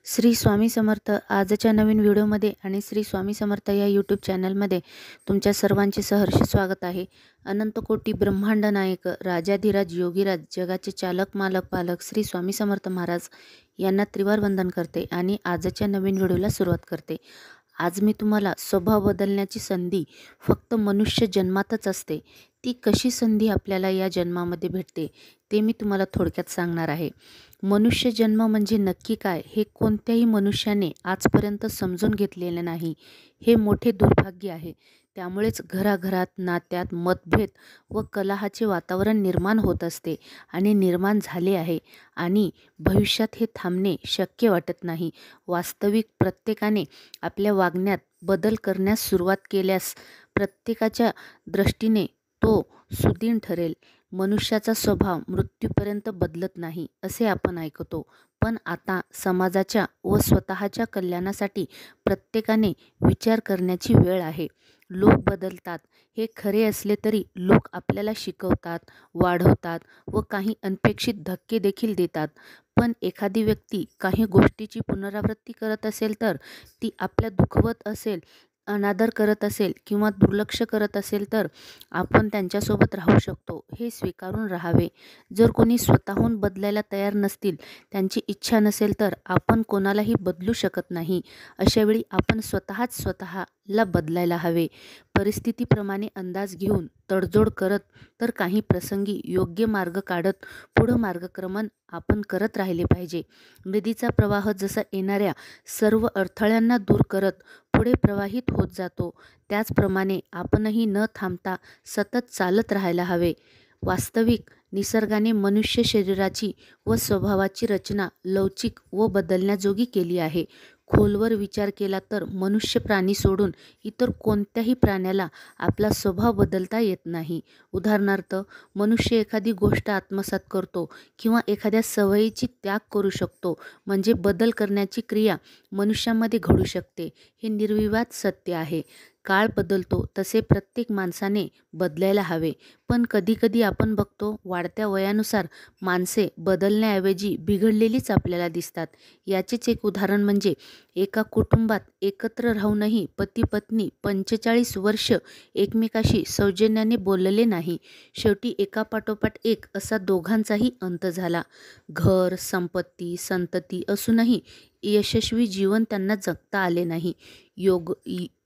श्री स्वामी समर्थ आजच्या नवीन व्हिडिओमध्ये आणि श्री स्वामी समर्थ या यूट्यूब चॅनलमध्ये तुमच्या सर्वांचे सहर्ष स्वागत आहे। अनंत कोटी ब्रह्मांड नायक राजाधिराज योगीराज जगाचे चालक मालक पालक श्री स्वामी समर्थ महाराज यांना त्रिवार वंदन करते आणि आजच्या नवीन व्हिडिओला सुरुवात करते। आज मी तुम्हाला स्वभाव बदलण्याची संधी फक्त मनुष्य जन्मातच असते, ती कशी संधी आपल्याला या जन्मामध्ये भेटते ते मी तुम्हाला थोडक्यात सांगणार आहे। मनुष्य जन्म म्हणजे नक्की काय हे कोणत्याही मनुष्याने आजपर्यंत समजून घेतलेले नाही, हे मोठे दुर्भाग्य आहे। त्यामुळेच घराघरात नात्यात मतभेद व कलहाचे वातावरण निर्माण होत असते आणि निर्माण झाले आहे आणि भविष्यात हे थांबणे शक्य वाटत नाही। वास्तविक प्रत्येकाने आपल्या वागण्यात बदल करण्यास सुरुवात केल्यास प्रत्येकाच्या दृष्टीने तो सुदीन ठरेल। मनुष्याचा स्वभाव मृत्यूपर्यंत बदलत नाही असे आपण ऐकतो, पण आता समाजाच्या व स्वतःच्या कल्याणासाठी प्रत्येकाने विचार करण्याची वेळ आहे। लोक बदलतात हे खरे असले तरी लोक आपल्याला शिकवतात, वाढवतात व काही अनपेक्षित धक्के देखील देतात। पण एखादी व्यक्ती काही गोष्टीची पुनरावृत्ती करत असेल तर ती आपल्या दुखवत असेल, अनादर करत असेल किंवा दुर्लक्ष करत असेल तर आपण त्यांच्यासोबत राहू शकतो, हे स्वीकारून राहावे। जर कोणी स्वतःहून बदलायला तयार नसतील, त्यांची इच्छा नसेल तर आपण कोणालाही बदलू शकत नाही। अशावेळी आपण स्वतःला बदलायला हवे। परिस्थितीप्रमाणे अंदाज घेऊन तडजोड करत तर काही प्रसंगी योग्य मार्ग काढत पुढं मार्गक्रमण आपण करत राहिले पाहिजे। नदीचा प्रवाह जसा येणाऱ्या सर्व अडथळ्यांना दूर करत पुढे प्रवाहित होत जातो, त्याचप्रमाणे आपणही न थांबता सतत चालत राहायला हवे। वास्तविक निसर्गाने मनुष्य शरीराची व स्वभावाची रचना लवचिक व बदलण्याजोगी केली आहे। खोलवर विचार केला तर मनुष्य प्राणी सोडून इतर कोणत्याही प्राण्याला आपला स्वभाव बदलता येत नाही। उदाहरणार्थ, मनुष्य एखादी गोष्ट आत्मसात करतो किंवा एखाद्या सवयीची त्याग करू शकतो, म्हणजे बदल करण्याची क्रिया मनुष्यामध्ये घडू शकते, हे निर्विवाद सत्य आहे। काळ बदलतो तसे प्रत्येक माणसाने बदलायला हवे, पण कधीकधी आपण बघतो वाढत्या वयानुसार माणसे बदलण्याऐवजी बिघडलेलीच आपल्याला दिसतात। याचेच एक उदाहरण म्हणजे एका कुटुंबात एकत्र राहूनही पती पत्नी 45 वर्ष एकमेकाशी सौजन्याने बोलले नाही, शेवटी एकापाठोपाठ एक असा दोघांचाही अंत झाला। घर, संपत्ती, संतती असूनही यशस्वी जीवन त्यांना जगता आले नाही।